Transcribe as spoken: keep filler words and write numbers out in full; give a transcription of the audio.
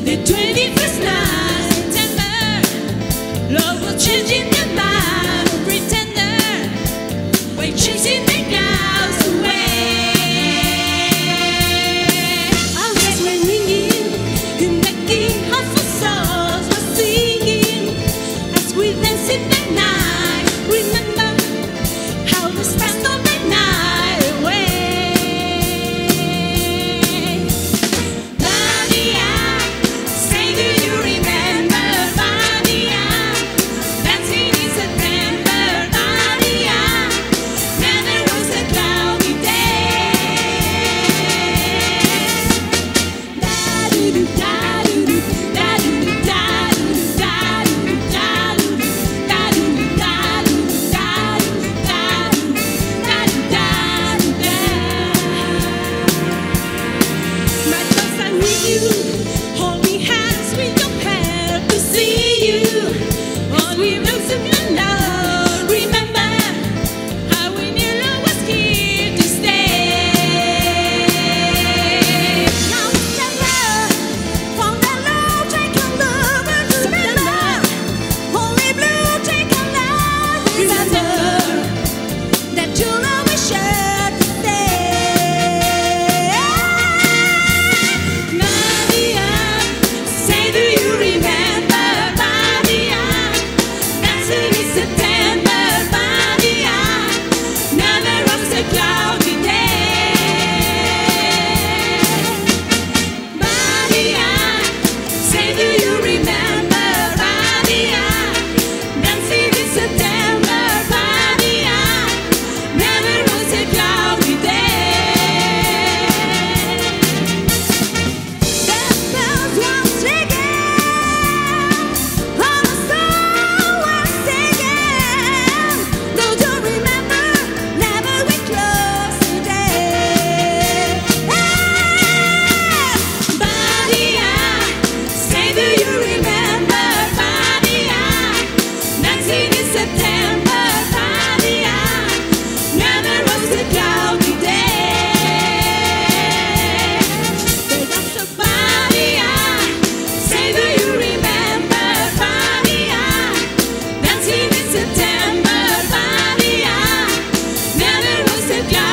The twenty-first night, September, love will change in your mind, pretender, we're chasing the clouds away. Always when ringing, connecting heartful souls were singing as we dance in the night. Remember how the stars stole the night away. Maria, say do you remember Maria, dancing in September? Maria, then there was a cloudy day. Da-do-do, da-do-do, da-do-do, da-do-do, da-do-do, da-do-do, da-do-do, my thoughts are with you, hold me hands with your hair to see you. All we rose in your love, remember how we knew love was here to stay. Now it's the love, from the love, take a love and remember. Only blue, take a love, remember that your love is sure to stay. Maria, say do you remember Maria, dancing in September? Maria, never was a cloudy day. Maria, say do you remember Maria, dancing in September? Maria, never was a cloudy day. The bells once ringing, all the soul was singing. Don't you remember? Never we close today. Maria, say do you remember Maria, dancing in September? Maria, never was a cloudy day. They dance of Maria, say do you remember Maria, dancing in September? Maria, never was a cloudy